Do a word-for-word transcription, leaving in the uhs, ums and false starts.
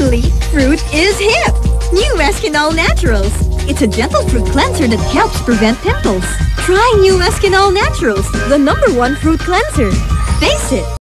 Suddenly, fruit is hip! New Eskinol Naturals. It's a gentle fruit cleanser that helps prevent pimples. Try new Eskinol Naturals, the number one fruit cleanser. Face it!